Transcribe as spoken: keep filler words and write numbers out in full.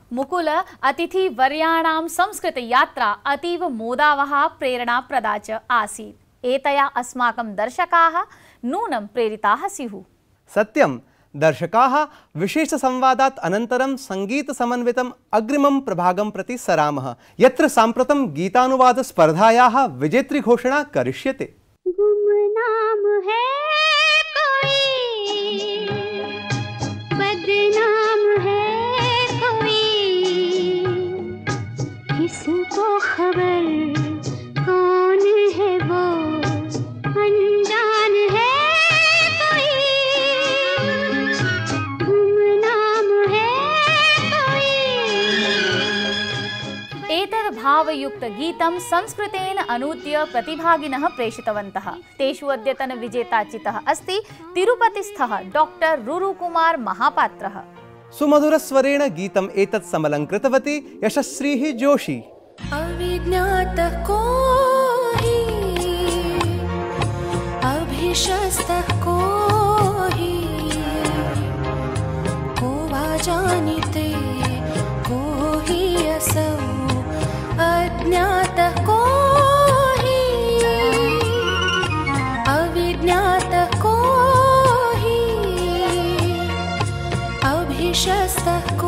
मुकुल अतिथि वर्याणां संस्कृत यात्रा अतीव मोदावहा प्रेरणाप्रदा च आसीत्। एतया अस्माकं दर्शकाः नूनं प्रेरिताः स्युः। सत्यं, दर्शकाः विशेष संवादात् अनन्तरं संगीत समन्वितम् अग्रिमं प्रभागं प्रति सरामः, यत्र साम्प्रतं गीतानुवाद स्पर्धायाः विजेत्री घोषणा करिष्यते। गुमनाम है कोई, बदनाम है कोई, किसको खबर कौन है वो, अनजान है कोई, गुमनाम है कोई। एतद् भावयुक्त गीतं संस्कृतेन अनूद्य प्रतिभागिनः प्रेषितवन्तः। तेषु अद्यतन विजेता चितः अस्ति तिरुपतिस्थः डॉक्टर रुरुकुमार महापात्रः। सुमधुरस्वरेण गीतम् एतत् समलङ्कृतवती यशस्श्रीः जोशी। अविज्ञातः को हि, अभिशस्तः को हि, को वा जानीते को हि असौ, अज्ञातः को हि, अविज्ञातः को हि, अभिशस्तः को